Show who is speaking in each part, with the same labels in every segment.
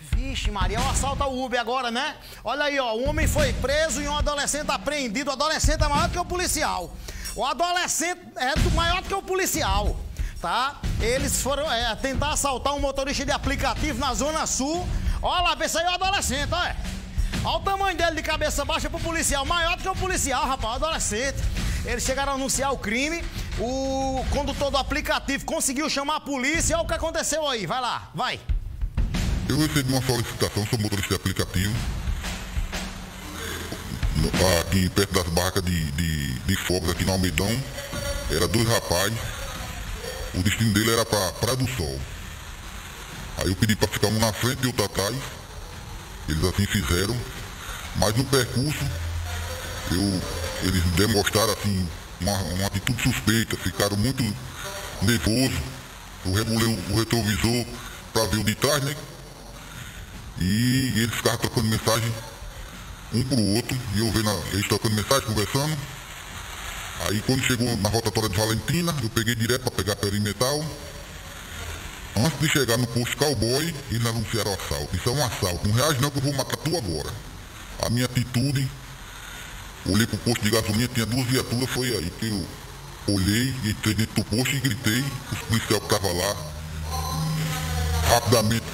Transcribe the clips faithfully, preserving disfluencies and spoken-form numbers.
Speaker 1: Vixe, Maria, o assalto ao Uber agora, né? Olha aí, ó, o homem foi preso e um adolescente apreendido. O adolescente é maior que o policial. O adolescente é do maior que o policial, tá? Eles foram é, tentar assaltar um motorista de aplicativo na Zona Sul. Olha lá, pensa aí o adolescente, olha. Olha o tamanho dele de cabeça baixa pro policial. Maior do que o policial, rapaz, o adolescente. Eles chegaram a anunciar o crime. O condutor do aplicativo conseguiu chamar a polícia. Olha o que aconteceu aí, vai lá, vai.
Speaker 2: Eu recebi uma solicitação, sou motorista de aplicativo, aqui perto das barracas de, de, de fogos aqui no Almedão. Era dois rapazes, o destino dele era para Praia do Sol. Aí eu pedi para ficar um na frente e outro atrás, eles assim fizeram, mas no percurso eu, eles demonstraram assim, uma, uma atitude suspeita, ficaram muito nervosos. Eu regulei o retrovisor para ver o de trás, né? E eles ficavam trocando mensagem um pro outro, e eu vendo eles trocando mensagem, conversando. Aí quando chegou na rotatória de Valentina, eu peguei direto para pegar perimetral. Antes de chegar no posto Cowboy, eles anunciaram o assalto. Isso é um assalto, não reage não que eu vou matar tu agora. A minha atitude, olhei pro posto de gasolina, tinha duas viaturas, foi aí que eu olhei, entrei dentro do posto e gritei, os policiais que estavam lá, rapidamente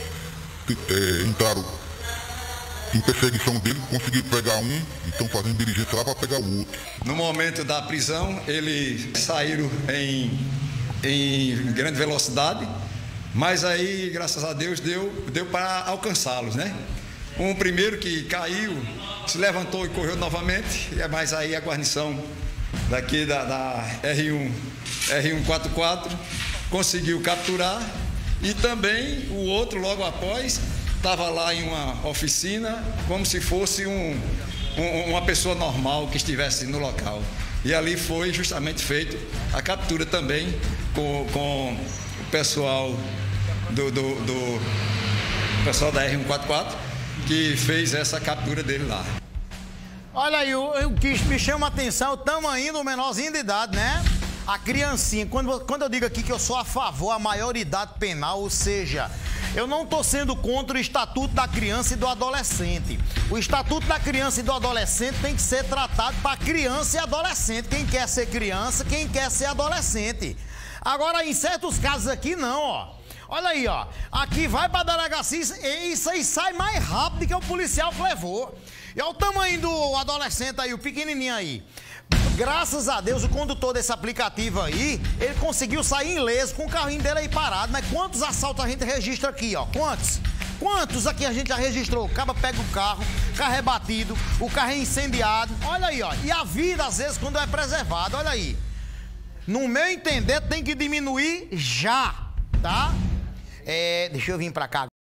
Speaker 2: É, entraram em perseguição dele, conseguiram pegar um e estão fazendo diligência lá para pegar o outro.
Speaker 3: No momento da prisão, eles saíram em, em grande velocidade, mas aí, graças a Deus, deu, deu para alcançá-los, né? Um primeiro que caiu, se levantou e correu novamente, mas aí a guarnição daqui da, da R um, R cento e quarenta e quatro conseguiu capturar. E também o outro, logo após, estava lá em uma oficina, como se fosse um, um, uma pessoa normal que estivesse no local. E ali foi justamente feito a captura também com, com o pessoal do, do, do pessoal da R cento e quarenta e quatro, que fez essa captura dele lá.
Speaker 1: Olha aí, o, o que me chama a atenção é o tamanho do menorzinho de idade, né? A criancinha, quando, quando eu digo aqui que eu sou a favor da maioridade penal, ou seja, eu não estou sendo contra o Estatuto da Criança e do Adolescente. O Estatuto da Criança e do Adolescente tem que ser tratado para criança e adolescente. Quem quer ser criança, quem quer ser adolescente. Agora, em certos casos aqui, não, ó. Olha aí, ó. Aqui vai para a delegacia e isso aí sai mais rápido que o policial que levou. E olha o tamanho do adolescente aí, o pequenininho aí. Graças a Deus, o condutor desse aplicativo aí, ele conseguiu sair ileso com o carrinho dele aí parado. Mas quantos assaltos a gente registra aqui, ó? Quantos? Quantos aqui a gente já registrou? O cara pega o carro, o carro é batido, o carro é incendiado. Olha aí, ó. E a vida, às vezes, quando é preservada, olha aí. No meu entender, tem que diminuir já, tá? É, deixa eu vir pra cá.